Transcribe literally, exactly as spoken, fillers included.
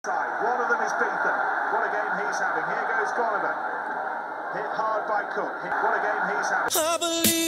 One of them is Beetham. What a game he's having. Here goes Donovan. Hit hard by Cook. What a game he's having. I believe